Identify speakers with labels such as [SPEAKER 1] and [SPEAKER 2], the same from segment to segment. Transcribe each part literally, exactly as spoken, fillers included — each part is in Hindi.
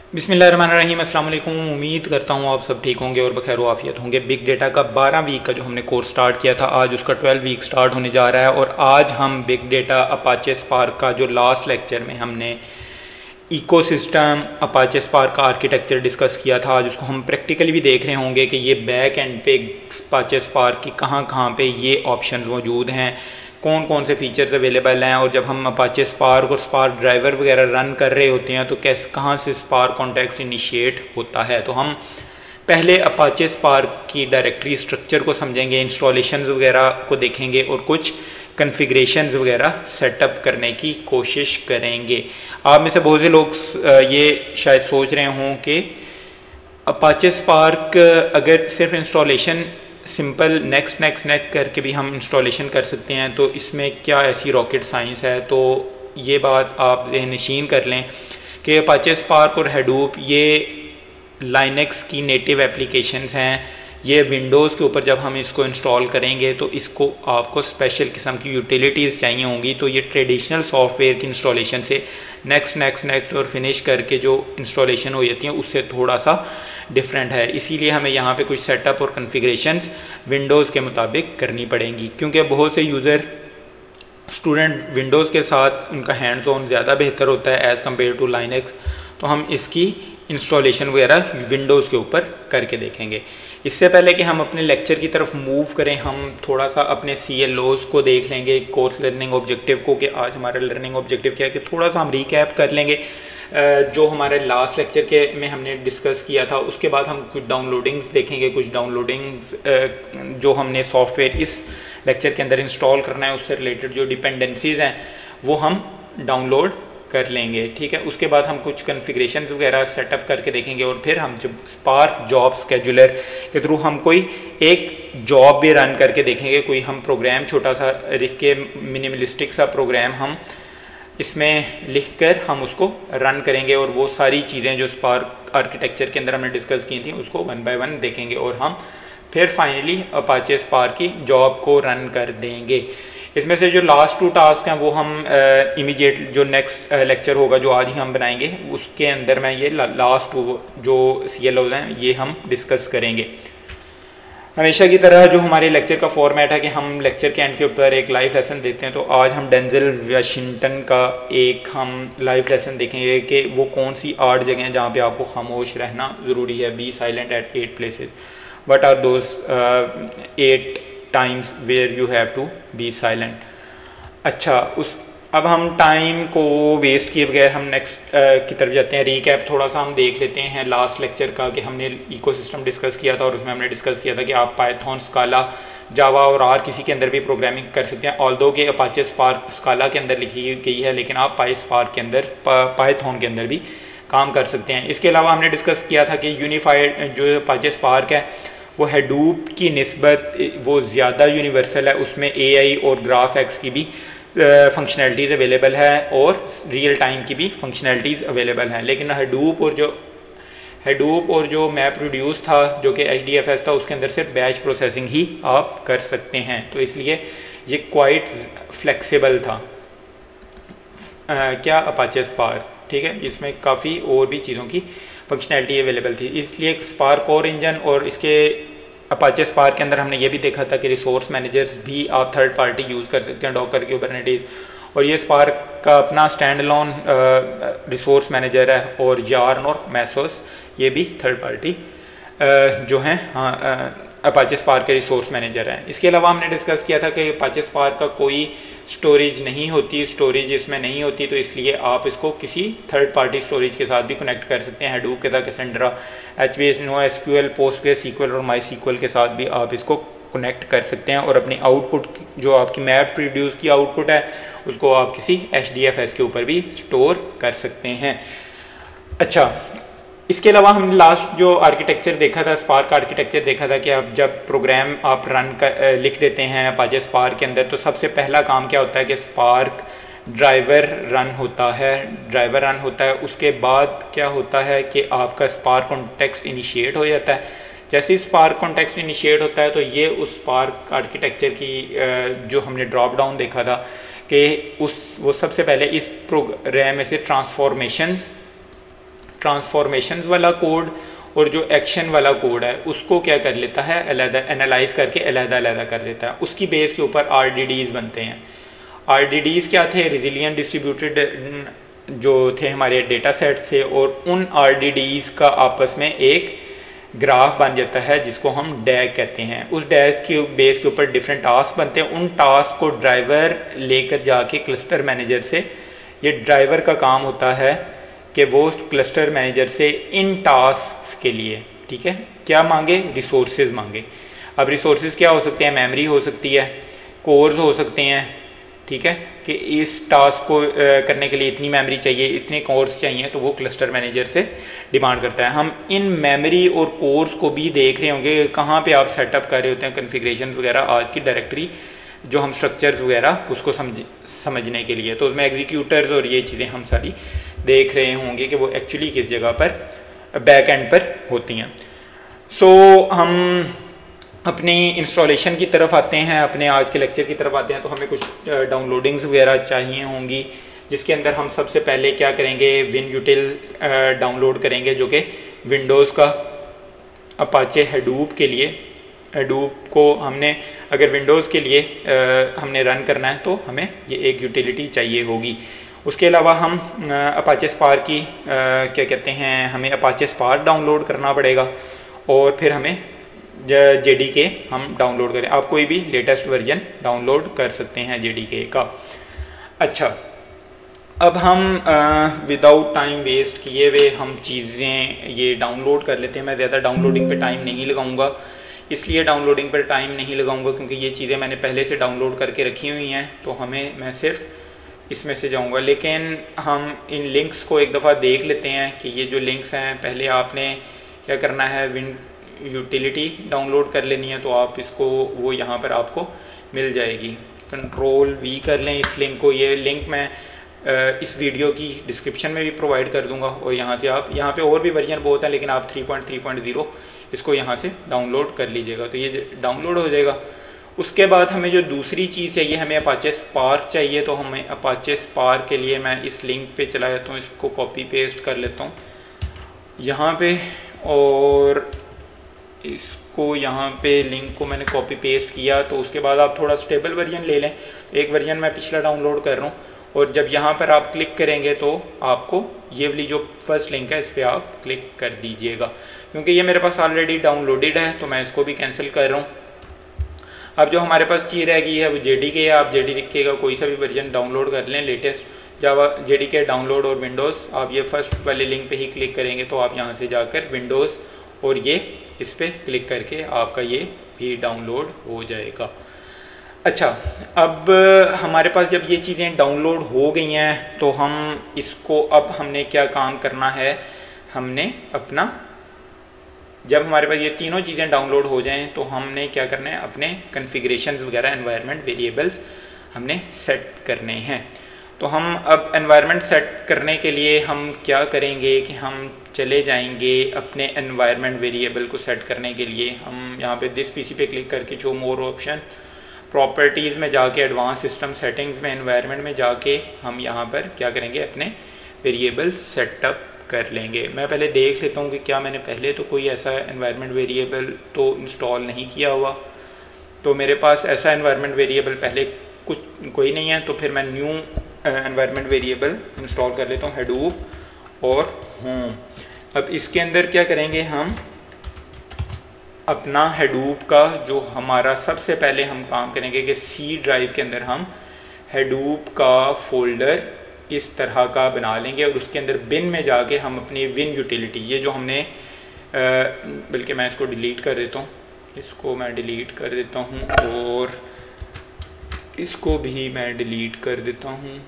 [SPEAKER 1] बिस्मिल्लाहिर्रहमानिर्रहीम, अस्सलाम वालेकुम। उम्मीद करता हूँ आप सब ठीक होंगे और बखैर आफियत होंगे। बिग डेटा का बारह वीक का जो हमने कोर्स स्टार्ट किया था, आज उसका ट्वेल्व वीक स्टार्ट होने जा रहा है। और आज हम बिग डेटा अपाचे स्पार्क का जो लास्ट लेक्चर में हमने इकोसिस्टम अपाचे स्पार्क का आर्किटेक्चर डिस्कस किया था, आज उसको हम प्रैक्टिकली भी देख रहे होंगे कि ये बैक एंड पे अपाचे स्पार्क की कहाँ कहाँ पे ये ऑप्शन मौजूद हैं, कौन कौन से फीचर्स अवेलेबल हैं। और जब हम अपाचे स्पार्क और स्पार्क ड्राइवर वगैरह रन कर रहे होते हैं तो कैसे कहाँ से स्पार्क कॉन्टेक्स्ट इनिशिएट होता है। तो हम पहले अपाचे स्पार्क की डायरेक्टरी स्ट्रक्चर को समझेंगे, इंस्टॉलेशंस वगैरह को देखेंगे और कुछ कन्फिग्रेशंस वगैरह सेटअप करने की कोशिश करेंगे। आप में से बहुत से लोग ये शायद सोच रहे हों कि अपाचे स्पार्क अगर सिर्फ installation simple next next next करके भी हम इंस्टॉलेशन कर सकते हैं तो इसमें क्या ऐसी रॉकेट साइंस है। तो ये बात आप ज़हनशीन कर लें कि अपाचे स्पार्क और हैडूप ये लाइनक्स की नेटिव एप्लीकेशंस हैं। ये विंडोज़ के ऊपर जब हम इसको इंस्टॉल करेंगे तो इसको आपको स्पेशल किस्म की यूटिलिटीज़ चाहिए होंगी। तो ये ट्रेडिशनल सॉफ्टवेयर की इंस्टॉलेशन से नेक्स्ट नेक्स्ट नेक्स्ट और फिनिश करके जो इंस्टॉलेशन हो जाती है उससे थोड़ा सा डिफरेंट है। इसीलिए हमें यहाँ पे कुछ सेटअप और कन्फिग्रेशंस विंडोज़ के मुताबिक करनी पड़ेंगी, क्योंकि बहुत से यूज़र स्टूडेंट विंडोज़ के साथ उनका हैंड्स ऑन ज़्यादा बेहतर होता है एज़ कम्पेयर टू लाइनक्स। तो हम इसकी इंस्टॉलेशन वगैरह विंडोज़ के ऊपर करके देखेंगे। इससे पहले कि हम अपने लेक्चर की तरफ मूव करें, हम थोड़ा सा अपने सी एल ओज़ को देख लेंगे, कोर्स लर्निंग ऑब्जेक्टिव को, कि आज हमारा लर्निंग ऑब्जेक्टिव क्या है, कि थोड़ा सा हम रिकैप कर लेंगे जो हमारे लास्ट लेक्चर के में हमने डिस्कस किया था। उसके बाद हम कुछ डाउनलोडिंग्स देखेंगे, कुछ डाउनलोडिंग्स जो हमने सॉफ्टवेयर इस लेक्चर के अंदर इंस्टॉल करना है उससे रिलेटेड जो डिपेंडेंसीज़ हैं वो हम डाउनलोड कर लेंगे, ठीक है। उसके बाद हम कुछ कन्फिग्रेशंस वगैरह सेटअप करके देखेंगे और फिर हम जब स्पार्क जॉब स्केजुलर के थ्रू हम कोई एक जॉब भी रन करके देखेंगे। कोई हम प्रोग्राम छोटा सा लिख के, मिनिमलिस्टिक सा प्रोग्राम हम इसमें लिखकर हम उसको रन करेंगे और वो सारी चीज़ें जो स्पार्क आर्किटेक्चर के अंदर हमने डिस्कस की थी उसको वन बाय वन देखेंगे और हम फिर फाइनली अपाचे स्पार्क की जॉब को रन कर देंगे। इसमें से जो लास्ट टू टास्क हैं वो हम इमीडिएट जो नेक्स्ट लेक्चर होगा जो आज ही हम बनाएंगे उसके अंदर में ये ला, लास्ट टू जो सी एल ओज़ हैं ये हम डिस्कस करेंगे। हमेशा की तरह जो हमारे लेक्चर का फॉर्मेट है कि हम लेक्चर के एंड के ऊपर एक लाइव लेसन देते हैं, तो आज हम डेंजल वाशिंगटन का एक हम लाइव लेसन देखेंगे कि वो कौन सी आठ जगह हैं जहाँ पे आपको खामोश रहना ज़रूरी है। Be silent at at places, what are those at times where you have to be silent. अच्छा, उस अब हम टाइम को वेस्ट किए बगैर हम नेक्स्ट uh, की तरफ जाते हैं। रीकैप थोड़ा सा हम देख लेते हैं लास्ट लेक्चर का कि हमने इकोसिस्टम डिस्कस किया था और उसमें हमने डिस्कस किया था कि आप पाइथन, स्काला, जावा और आर किसी के अंदर भी प्रोग्रामिंग कर सकते हैं। ऑल्दो के अपाचे स्पार्क स्काला के अंदर लिखी गई है, लेकिन आप पाई स्पार्क के अंदर, पाइथन के अंदर भी काम कर सकते हैं। इसके अलावा हमने डिस्कस किया था कि यूनिफाइड जो अपाचे स्पार्क है वो हैडूप की निस्बत वो ज़्यादा यूनिवर्सल है, उसमें ए आई और ग्राफ एक्स की भी फंक्शनैलिटीज़ अवेलेबल है और रियल टाइम की भी फंक्शनैलिटीज़ अवेलेबल हैं। लेकिन हैडूप और जो हैडूप और जो मैप प्रोड्यूस था जो कि एच डी एफ एस था उसके अंदर सिर्फ बैच प्रोसेसिंग ही आप कर सकते हैं, तो इसलिए ये क्वाइट फ्लेक्सिबल था आ, क्या अपाचे स्पार्क, ठीक है, जिसमें काफ़ी और भी चीज़ों की फंक्शनैलिटी अवेलेबल थी। इसलिए स्पार्क कोर इंजन और इसके अपाचे स्पार्क के अंदर हमने ये भी देखा था कि रिसोर्स मैनेजर्स भी आप थर्ड पार्टी यूज़ कर सकते हैं, डॉकर के कुबरनेटिस। और ये स्पार्क का अपना स्टैंड अलोन रिसोर्स मैनेजर है और यार्न और मैसोस ये भी थर्ड पार्टी जो हैं हाँ अपाचे स्पार्क के रिसोर्स मैनेजर हैं। इसके अलावा हमने डिस्कस किया था कि अपाचे स्पार्क का कोई स्टोरेज नहीं होती, स्टोरेज इसमें नहीं होती, तो इसलिए आप इसको किसी थर्ड पार्टी स्टोरेज के साथ भी कनेक्ट कर सकते हैं। हैडूप के साथ Cassandra, H B S, no S Q L, PostgreSQL और माई सीक्वल के साथ भी आप इसको कनेक्ट कर सकते हैं और अपनी आउटपुट जो आपकी मैप प्रोड्यूस की आउटपुट है उसको आप किसी एच डी एफ एस के ऊपर भी स्टोर कर सकते हैं। अच्छा, इसके अलावा हमने लास्ट जो आर्किटेक्चर देखा था, स्पार्क आर्किटेक्चर देखा था कि आप जब प्रोग्राम आप रन कर लिख देते हैं अपाचे स्पार्क के अंदर तो सबसे पहला काम क्या होता है कि स्पार्क ड्राइवर रन होता है ड्राइवर रन होता है उसके बाद क्या होता है कि आपका स्पार्क कॉन्टेक्स्ट इनिशिएट हो जाता है। जैसे ही स्पार्क कॉन्टेक्स्ट इनिशिएट होता है तो ये उस स्पार्क आर्किटेक्चर की जो हमने ड्रॉप डाउन देखा था कि उस वो सबसे पहले इस प्रोग्राम में से ट्रांसफॉर्मेशंस ट्रांसफॉर्मेशंस वाला कोड और जो एक्शन वाला कोड है उसको क्या कर लेता है, अलहदा एनालाइज करके अलहदा अलहदा कर देता है। उसकी बेस के ऊपर आर डी डीज़ बनते हैं। आर डी डीज़ क्या थे, रिजिलियंट डिस्ट्रीब्यूटेड जो थे हमारे डेटा सेट से, और उन आर डी डीज़ का आपस में एक ग्राफ बन जाता है जिसको हम डैग कहते हैं। उस डैग के बेस के ऊपर डिफरेंट टास्क बनते हैं। उन टास्क को ड्राइवर लेकर जाके क्लस्टर मैनेजर से, ये ड्राइवर का काम होता है कि वो क्लस्टर मैनेजर से इन टास्क के लिए, ठीक है, क्या मांगे, रिसोर्सेज मांगे। अब रिसोर्सेज क्या हो सकते हैं, मेमोरी हो सकती है, कोर्स हो सकते हैं, ठीक है, कि इस टास्क को करने के लिए इतनी मेमोरी चाहिए, इतने कोर्स चाहिए, तो वो क्लस्टर मैनेजर से डिमांड करता है। हम इन मेमोरी और कोर्स को भी देख रहे होंगे कहाँ पे आप सेटअप कर रहे होते हैं, कन्फिग्रेशन वगैरह, आज की डायरेक्टरी जो हम स्ट्रक्चर्स वगैरह उसको समझ समझने के लिए, तो उसमें एग्जीक्यूटर्स और ये चीज़ें हम सारी देख रहे होंगे कि वो एक्चुअली किस जगह पर बैक एंड पर होती हैं। सो so, हम अपनी इंस्टॉलेशन की तरफ आते हैं, अपने आज के लेक्चर की तरफ आते हैं। तो हमें कुछ डाउनलोडिंग्स वगैरह चाहिए होंगी, जिसके अंदर हम सबसे पहले क्या करेंगे, विनयूटिल डाउनलोड करेंगे, जो कि विंडोज़ का अपाचे हैडूप के लिए, हैडूप को हमने अगर विंडोज़ के लिए आ, हमने रन करना है तो हमें ये एक यूटिलिटी चाहिए होगी। उसके अलावा हम अपाचे स्पार्क की आ, क्या कहते हैं, हमें अपाचे स्पार्क डाउनलोड करना पड़ेगा, और फिर हमें जे डी के हम डाउनलोड करें। आप कोई भी लेटेस्ट वर्जन डाउनलोड कर सकते हैं जे डी के का। अच्छा, अब हम विदाउट टाइम वेस्ट किए हुए हम चीज़ें ये डाउनलोड कर लेते हैं। मैं ज़्यादा डाउनलोडिंग पे टाइम नहीं लगाऊंगा, इसलिए डाउनलोडिंग पर टाइम नहीं लगाऊंगा क्योंकि ये चीज़ें मैंने पहले से डाउनलोड करके रखी हुई हैं, तो हमें मैं सिर्फ इसमें से जाऊंगा। लेकिन हम इन लिंक्स को एक दफ़ा देख लेते हैं कि ये जो लिंक्स हैं, पहले आपने क्या करना है, विन यूटिलिटी डाउनलोड कर लेनी है, तो आप इसको वो यहाँ पर आपको मिल जाएगी। कंट्रोल वी कर लें इस लिंक को, ये लिंक मैं इस वीडियो की डिस्क्रिप्शन में भी प्रोवाइड कर दूंगा, और यहाँ से आप, यहाँ पे और भी वर्जन बहुत हैं लेकिन आप three point three point zero इसको यहाँ से डाउनलोड कर लीजिएगा, तो ये डाउनलोड हो जाएगा। उसके बाद हमें जो दूसरी चीज़ चाहिए, हमें अपाचे स्पार्क चाहिए। तो हमें अपाचे स्पार्क के लिए मैं इस लिंक पे चला जाता हूँ, इसको कॉपी पेस्ट कर लेता हूँ यहाँ पे, और इसको यहाँ पे लिंक को मैंने कॉपी पेस्ट किया। तो उसके बाद आप थोड़ा स्टेबल वर्जन ले लें, एक वर्जन मैं पिछला डाउनलोड कर रहा हूँ, और जब यहाँ पर आप क्लिक करेंगे तो आपको ये वाली जो फर्स्ट लिंक है इस पर आप क्लिक कर दीजिएगा, क्योंकि ये मेरे पास ऑलरेडी डाउनलोडेड है तो मैं इसको भी कैंसिल कर रहा हूँ। अब जो हमारे पास चीज़ रह गई है वो जे डी के है। आप जे डी के का कोई सा भी वर्जन डाउनलोड कर लें, latest Java J D K download और विंडोज़। आप ये फर्स्ट वाले लिंक पे ही क्लिक करेंगे तो आप यहाँ से जाकर विंडोज़ और ये इस पर क्लिक करके आपका ये भी डाउनलोड हो जाएगा। अच्छा, अब हमारे पास जब ये चीज़ें डाउनलोड हो गई हैं तो हम इसको, अब हमने क्या काम करना है, हमने अपना, जब हमारे पास ये तीनों चीज़ें डाउनलोड हो जाएं तो हमने क्या करना है, अपने कॉन्फ़िगरेशंस वगैरह, एनवायरनमेंट वेरिएबल्स हमने सेट करने हैं। तो हम अब एनवायरनमेंट सेट करने के लिए हम क्या करेंगे कि हम चले जाएंगे अपने एनवायरनमेंट वेरिएबल को सेट करने के लिए। हम यहाँ पे दिस पीसी पे क्लिक करके जो मोर ऑप्शन, प्रॉपर्टीज़ में जाके, एडवांस सिस्टम सेटिंग्स में, एनवायरनमेंट में जाके हम यहाँ पर क्या करेंगे, अपने वेरिएबल्स सेटअप कर लेंगे। मैं पहले देख लेता हूँ कि क्या मैंने पहले तो कोई ऐसा एनवायरनमेंट वेरिएबल तो इंस्टॉल नहीं किया हुआ। तो मेरे पास ऐसा एनवायरनमेंट वेरिएबल पहले कुछ कोई नहीं है, तो फिर मैं न्यू एनवायरनमेंट वेरिएबल इंस्टॉल कर लेता हूँ, हैडूप और होम। अब इसके अंदर क्या करेंगे, हम अपना हैडूप का जो हमारा सबसे पहले हम काम करेंगे कि सी ड्राइव के अंदर हम हैडूप का फोल्डर इस तरह का बना लेंगे, और उसके अंदर बिन में जाके हम अपनी विन यूटिलिटी, ये जो हमने, बल्कि मैं इसको डिलीट कर देता हूँ, इसको मैं डिलीट कर देता हूँ और इसको भी मैं डिलीट कर देता हूँ,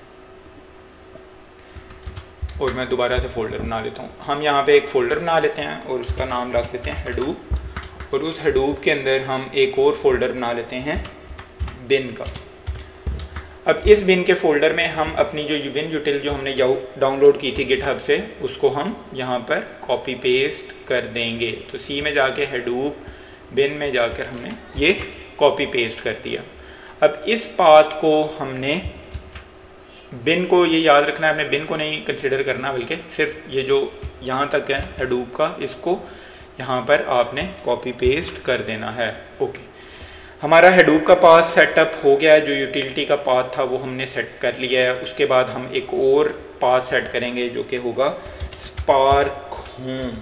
[SPEAKER 1] और मैं दोबारा से फ़ोल्डर बना लेता हूँ। हम यहाँ पे एक फ़ोल्डर बना लेते हैं और उसका नाम रख देते हैं हैडूप, और उस हैडूप के अंदर हम एक और फोल्डर बना लेते हैं बिन का। अब इस बिन के फोल्डर में हम अपनी जो विन यूटिल जो हमने डाउनलोड की थी गिटहब से, उसको हम यहाँ पर कॉपी पेस्ट कर देंगे। तो सी में जाके हैडूप, बिन में जाकर हमने ये कॉपी पेस्ट कर दिया। अब इस पाथ को हमने बिन को ये याद रखना है, आपने बिन को नहीं कंसिडर करना, बल्कि सिर्फ ये जो यहाँ तक है हडूप का, इसको यहाँ पर आपने कॉपी पेस्ट कर देना है। ओके, हमारा हडूप का पाथ सेटअप हो गया है। जो यूटिलिटी का पाथ था वो हमने सेट कर लिया है। उसके बाद हम एक और पाथ सेट करेंगे जो कि होगा स्पार्क होम।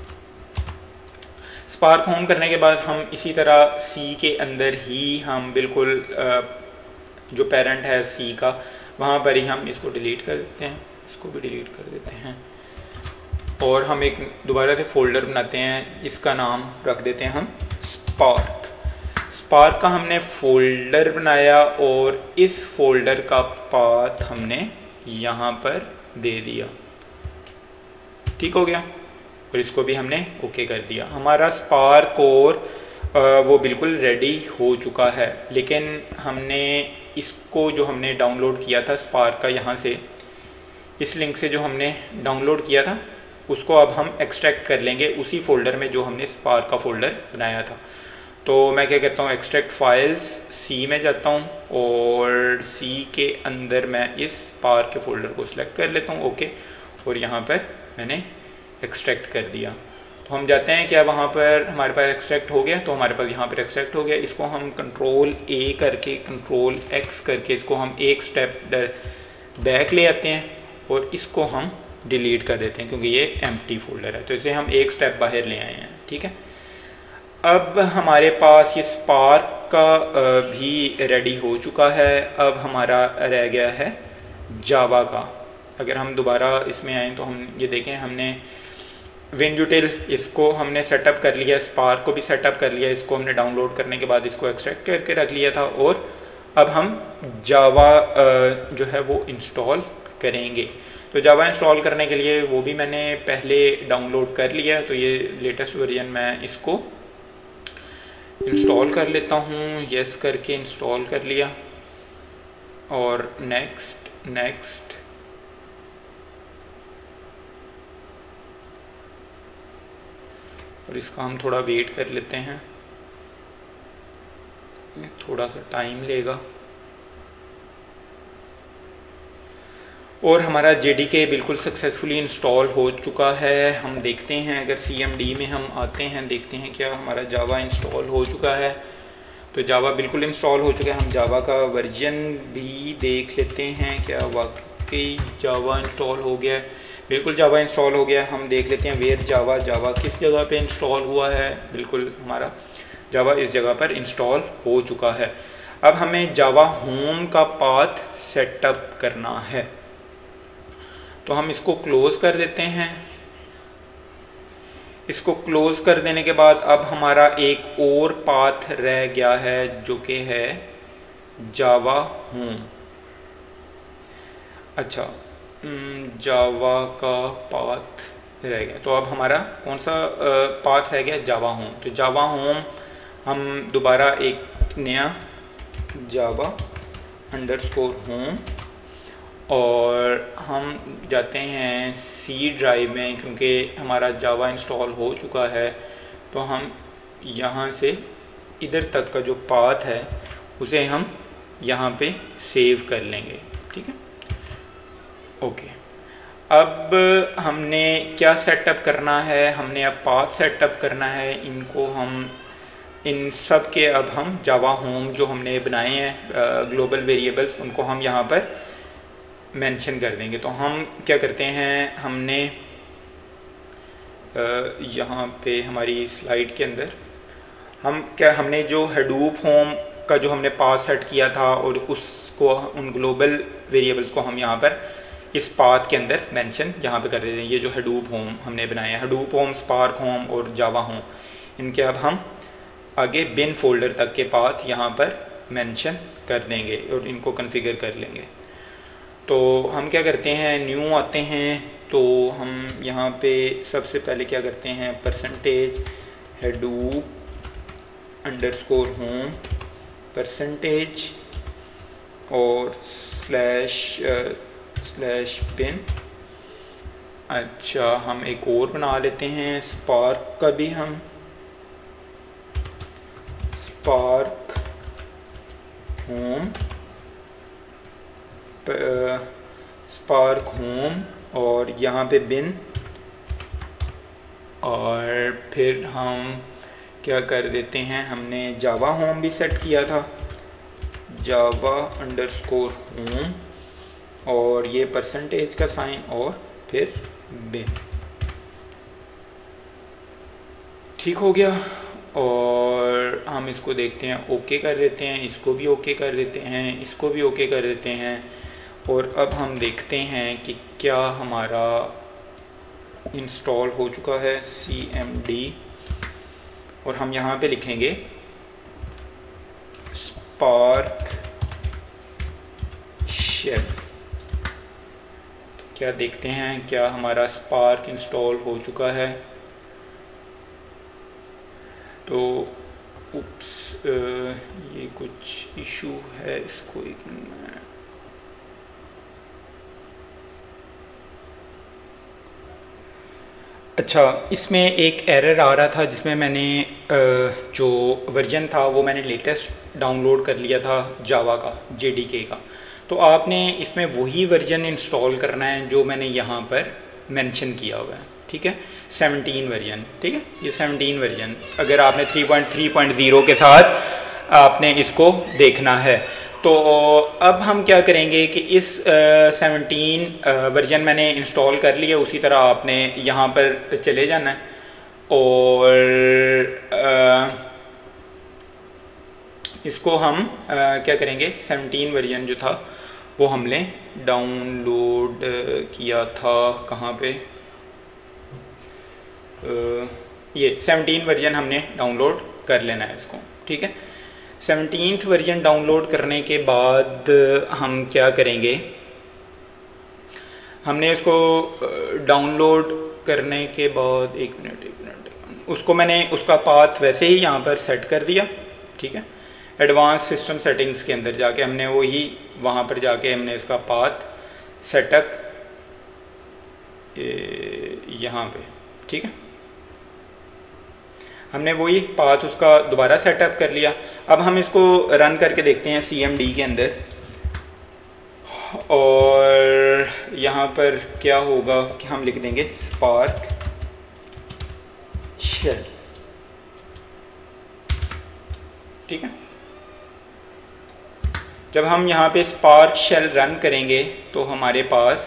[SPEAKER 1] स्पार्क होम करने के बाद हम इसी तरह सी के अंदर ही हम बिल्कुल जो पेरेंट है सी का, वहाँ पर ही हम इसको डिलीट कर देते हैं, इसको भी डिलीट कर देते हैं और हम एक दोबारा से फ़ोल्डर बनाते हैं जिसका नाम रख देते हैं हम स्पार्क। स्पार्क का हमने फ़ोल्डर बनाया और इस फोल्डर का पाथ हमने यहाँ पर दे दिया। ठीक हो गया, और इसको भी हमने ओके कर दिया। हमारा स्पार्क और वो बिल्कुल रेडी हो चुका है। लेकिन हमने इसको जो हमने डाउनलोड किया था स्पार्क का, यहाँ से इस लिंक से जो हमने डाउनलोड किया था उसको अब हम एक्सट्रैक्ट कर लेंगे उसी फोल्डर में जो हमने स्पार्क का फ़ोल्डर बनाया था। तो मैं क्या करता हूँ, एक्सट्रैक्ट फाइल्स सी में जाता हूँ और सी के अंदर मैं इस स्पार्क के फ़ोल्डर को सिलेक्ट कर लेता हूँ। ओके, और यहाँ पर मैंने एक्सट्रैक्ट कर दिया। तो हम जाते हैं क्या, वहाँ पर हमारे पास एक्सट्रैक्ट हो गया, तो हमारे पास यहाँ पर एक्सट्रैक्ट हो गया। इसको हम कंट्रोल ए करके कंट्रोल एक्स करके इसको हम एक स्टेप बैक ले आते हैं और इसको हम डिलीट कर देते हैं क्योंकि ये एम्प्टी फोल्डर है। तो इसे हम एक स्टेप बाहर ले आए हैं। ठीक है, अब हमारे पास ये स्पार्क का भी रेडी हो चुका है। अब हमारा रह गया है जावा का। अगर हम दोबारा इसमें आएँ तो हम ये देखें, हमने विंडुटिल इसको हमने सेटअप कर लिया, स्पार्क को भी सेटअप कर लिया। इसको हमने डाउनलोड करने के बाद इसको एक्सट्रैक्ट करके रख लिया था और अब हम जावा जो है वो इंस्टॉल करेंगे। तो जावा इंस्टॉल करने के लिए वो भी मैंने पहले डाउनलोड कर लिया, तो ये लेटेस्ट वर्जन मैं इसको इंस्टॉल कर लेता हूँ। यस करके इंस्टॉल कर लिया और नेक्स्ट नेक्स्ट और इसका हम थोड़ा वेट कर लेते हैं, थोड़ा सा टाइम लेगा। और हमारा जे डी के बिल्कुल सक्सेसफुली इंस्टॉल हो चुका है। हम देखते हैं, अगर सी एम डी में हम आते हैं, देखते हैं क्या हमारा जावा इंस्टॉल हो चुका है। तो जावा बिल्कुल इंस्टॉल हो चुका है। हम जावा का वर्जन भी देख लेते हैं, क्या वाकई जावा इंस्टॉल हो गया है। बिल्कुल जावा इंस्टॉल हो गया। हम देख लेते हैं वेयर जावा, जावा किस जगह पे इंस्टॉल हुआ है। बिल्कुल हमारा जावा इस जगह पर इंस्टॉल हो चुका है। अब हमें जावा होम का पाथ सेटअप करना है, तो हम इसको क्लोज कर देते हैं। इसको क्लोज कर देने के बाद अब हमारा एक और पाथ रह गया है जो कि है जावा होम। अच्छा, जावा का पाथ रह गया, तो अब हमारा कौन सा पाथ रह गया, जावा होम। तो जावा होम हम दोबारा एक नया जावा अंडरस्कोर होम और हम जाते हैं सी ड्राइव में, क्योंकि हमारा जावा इंस्टॉल हो चुका है। तो हम यहाँ से इधर तक का जो पाथ है उसे हम यहाँ पे सेव कर लेंगे। ठीक है, ओके। अब हमने क्या सेटअप करना है, हमने अब पाथ सेटअप करना है। इनको हम इन सब के अब हम जावा होम जो हमने बनाए हैं ग्लोबल वेरिएबल्स, उनको हम यहाँ पर मेंशन कर देंगे। तो हम क्या करते हैं, हमने यहाँ पे हमारी स्लाइड के अंदर हम क्या हमने जो हडूप होम का जो हमने पाथ सेट किया था और उसको उन ग्लोबल वेरिएबल्स को हम यहाँ पर इस पाथ के अंदर मेंशन यहाँ पे कर देते हैं। ये जो हडूप होम हमने बनाया है, हडूप होम, स्पार्क होम और जावा होम, इनके अब हम आगे बिन फोल्डर तक के पाथ यहाँ पर मेंशन कर देंगे और इनको कॉन्फ़िगर कर लेंगे। तो हम क्या करते हैं, न्यू आते हैं। तो हम यहाँ पे सबसे पहले क्या करते हैं, percentage Hadoop underscore home percentage और स्लैश स्लैश बिन। अच्छा, हम एक और बना लेते हैं स्पार्क का भी, हम स्पार्क होम स्पार्क होम और यहाँ पे बिन, और फिर हम क्या कर देते हैं, हमने जावा होम भी सेट किया था, जावा अंडरस्कोर होम और ये परसेंटेज का साइन और फिर बिन। ठीक हो गया। और हम इसको देखते हैं, ओके कर देते हैं, इसको भी ओके कर देते हैं, इसको भी ओके कर देते हैं। और अब हम देखते हैं कि क्या हमारा इंस्टॉल हो चुका है सी एम डी, और हम यहाँ पे लिखेंगे स्पार्क शेल। क्या देखते हैं क्या हमारा स्पार्क इंस्टॉल हो चुका है। तो उप्स, ये कुछ इशू है, इसको एक मिनट। अच्छा, इसमें एक एरर आ रहा था जिसमें मैंने जो वर्जन था वो मैंने लेटेस्ट डाउनलोड कर लिया था जावा का, जे डी के का। तो आपने इसमें वही वर्जन इंस्टॉल करना है जो मैंने यहाँ पर मेंशन किया हुआ है, ठीक है, सेवनटीन वर्जन, ठीक है, ये सेवनटीन वर्जन अगर आपने three point three point zero के साथ आपने इसको देखना है। तो अब हम क्या करेंगे कि इस सेवनटीन वर्जन मैंने इंस्टॉल कर लिया, उसी तरह आपने यहाँ पर चले जाना है और आ, इसको हम आ, क्या करेंगे, सेवनटीन वर्जन जो था वो हमने डाउनलोड किया था कहाँ पे, आ, ये सेवनटीन वर्जन हमने डाउनलोड कर लेना है इसको, ठीक है। सेवनटीन्थ वर्जन डाउनलोड करने के बाद हम क्या करेंगे, हमने इसको डाउनलोड करने के बाद एक मिनट एक मिनट उसको मैंने उसका पाथ वैसे ही यहाँ पर सेट कर दिया, ठीक है। एडवांस सिस्टम सेटिंग्स के अंदर जाके हमने वही वहाँ पर जाके हमने इसका पाथ सेटअप यहाँ पे, ठीक है, हमने वही पाथ उसका दोबारा सेटअप कर लिया। अब हम इसको रन करके देखते हैं सी एम डी के अंदर, और यहाँ पर क्या होगा कि हम लिख देंगे स्पार्क शेल, ठीक है। जब हम यहाँ पे स्पार्क शेल रन करेंगे तो हमारे पास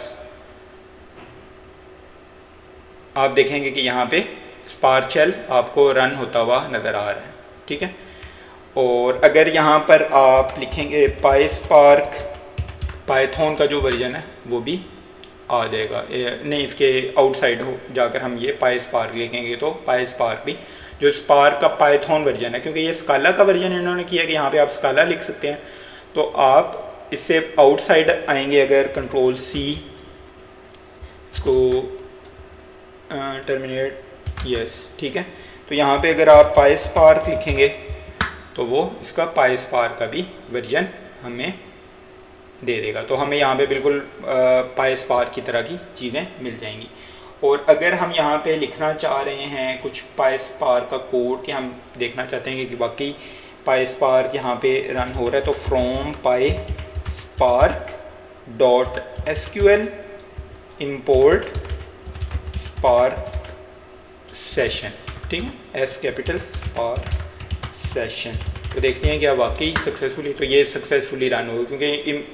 [SPEAKER 1] आप देखेंगे कि यहाँ पे स्पार्क शेल आपको रन होता हुआ नज़र आ रहा है, ठीक है। और अगर यहाँ पर आप लिखेंगे पाई स्पार्क, पाइथन का जो वर्जन है वो भी आ जाएगा, नहीं इसके आउटसाइड हो जाकर हम ये पाई स्पार्क लिखेंगे तो पाई स्पार्क भी जो स्पार्क का पाइथन वर्जन है, क्योंकि ये स्काला का वर्जन इन्होंने किया कि यहाँ पे आप स्काला लिख सकते हैं। तो आप इससे आउटसाइड आएंगे, अगर कंट्रोल सी इसको टर्मिनेट, यस, ठीक है। तो यहाँ पे अगर आप पाई स्पार्क लिखेंगे तो वो इसका पाई स्पार्क का भी वर्जन हमें दे देगा। तो हमें यहाँ पे बिल्कुल पाई स्पार्क की तरह की चीज़ें मिल जाएंगी। और अगर हम यहाँ पे लिखना चाह रहे हैं कुछ पाई स्पार्क का कोड कि हम देखना चाहते हैं कि वाकई पाई स्पार्क यहाँ पे रन हो रहा है, तो from PySpark dot S Q L import Spark session, ठीक है, एस कैपिटल स्पार्क सेशन। तो देखते हैं क्या वाकई सक्सेसफुली, तो ये सक्सेसफुली रन हो, क्योंकि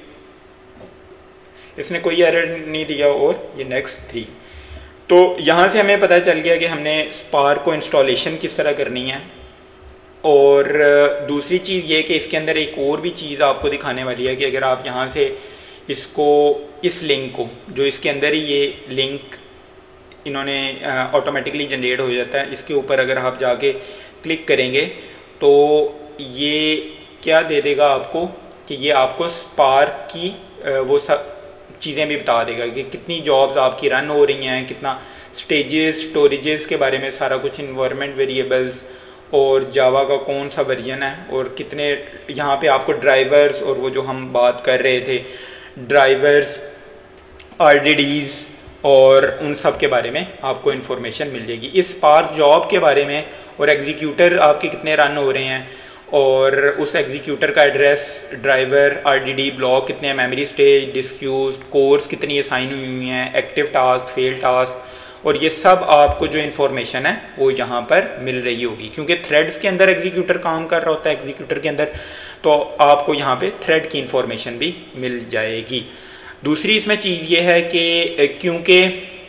[SPEAKER 1] इसने कोई एरर नहीं दिया। और ये नेक्स्ट थ्री, तो यहाँ से हमें पता चल गया कि हमने स्पार्क को इंस्टॉलेशन किस तरह करनी है। और दूसरी चीज़ ये कि इसके अंदर एक और भी चीज़ आपको दिखाने वाली है कि अगर आप यहाँ से इसको, इस लिंक को, जो इसके अंदर ही ये लिंक इन्होंने ऑटोमेटिकली जनरेट हो जाता है, इसके ऊपर अगर आप जाके क्लिक करेंगे तो ये क्या दे देगा आपको कि ये आपको स्पार्क की वो सब चीज़ें भी बता देगा कि कितनी जॉब्स आपकी रन हो रही हैं, कितना स्टेजेस, स्टोरेजेस के बारे में सारा कुछ, इन्वायरमेंट वेरिएबल्स, और जावा का कौन सा वर्जन है, और कितने यहाँ पे आपको ड्राइवर्स, और वो जो हम बात कर रहे थे ड्राइवर्स, आर डी डीज़, और उन सब के बारे में आपको इन्फॉर्मेशन मिल जाएगी। इस स्पार्क जॉब के बारे में और एग्जीक्यूटर आपके कितने रन हो रहे हैं और उस एग्जीक्यूटर का एड्रेस, ड्राइवर, आरडीडी, ब्लॉक कितने हैं, मेमोरी स्टेज, डिस्क्यूज, कोर्स कितनी असाइन हुई हुई हैं, एक्टिव टास्क, फेल टास्क, और ये सब आपको जो इन्फॉर्मेशन है वो यहाँ पर मिल रही होगी। क्योंकि थ्रेड्स के अंदर एग्जीक्यूटर काम कर रहा होता है एग्जीक्यूटर के अंदर, तो आपको यहाँ पे थ्रेड की इन्फॉर्मेशन भी मिल जाएगी। दूसरी इसमें चीज़ ये है कि क्योंकि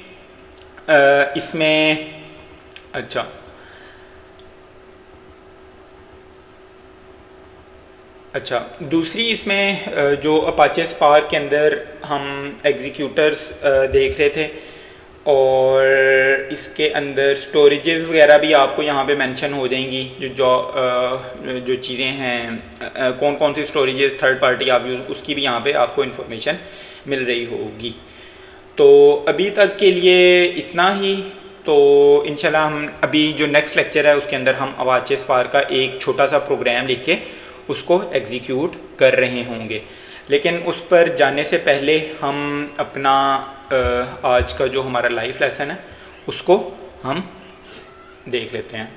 [SPEAKER 1] इसमें अच्छा अच्छा दूसरी इसमें जो अपाचे स्पार्क के अंदर हम एग्जीक्यूटर्स देख रहे थे, और इसके अंदर स्टोरेजेस वगैरह भी आपको यहाँ पे मेंशन हो जाएंगी, जो जो जो चीज़ें हैं, कौन कौन सी स्टोरेजेस थर्ड पार्टी आप यूज, उसकी भी यहाँ पे आपको इन्फॉर्मेशन मिल रही होगी। तो अभी तक के लिए इतना ही। तो इंशाल्लाह हम अभी जो नेक्स्ट लेक्चर है उसके अंदर हम अपाचे स्पार्क का एक छोटा सा प्रोग्राम लिख के उसको एग्जीक्यूट कर रहे होंगे। लेकिन उस पर जाने से पहले हम अपना आज का जो हमारा लाइफ लेसन है उसको हम देख लेते हैं।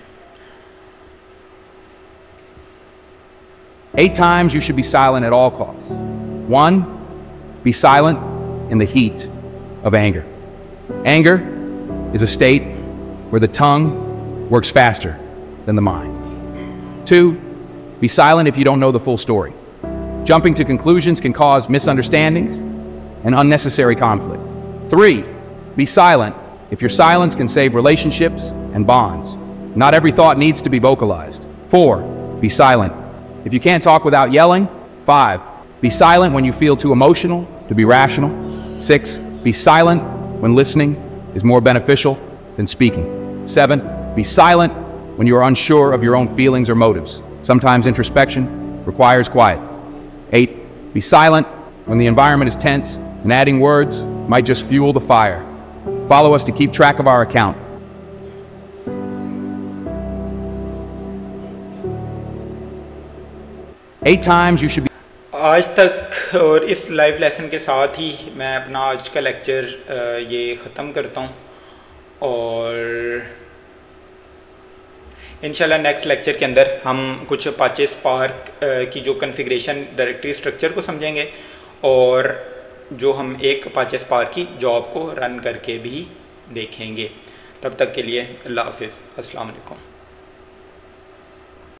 [SPEAKER 2] Eight times you should be silent at all costs. One, be silent in the heat of anger. Anger is a state where the tongue works faster than the mind. Two, be silent if you don't know the full story. Jumping to conclusions can cause misunderstandings and unnecessary conflicts. Three, be silent if your silence can save relationships and bonds. Not every thought needs to be vocalized. Four, be silent if you can't talk without yelling. Five, be silent when you feel too emotional to be rational. Six, be silent when listening is more beneficial than speaking. Seven, be silent when you are unsure of your own feelings or motives. Sometimes introspection requires quiet. Eight, be silent when the environment is tense and adding words might just fuel the fire. Follow us to keep track of our account. Eight times you should be.
[SPEAKER 1] आज तक और इस लाइव लेसन के साथ ही मैं अपना आज का लेक्चर ये ख़त्म करता हूँ, और इंशाल्लाह नेक्स्ट लेक्चर के अंदर हम कुछ अपाचे स्पार्क की जो कॉन्फ़िगरेशन डायरेक्टरी स्ट्रक्चर को समझेंगे, और जो हम एक अपाचे स्पार्क की जॉब को रन करके भी देखेंगे। तब तक के लिए अल्लाह हाफ़िज़, अस्सलाम वालेकुम।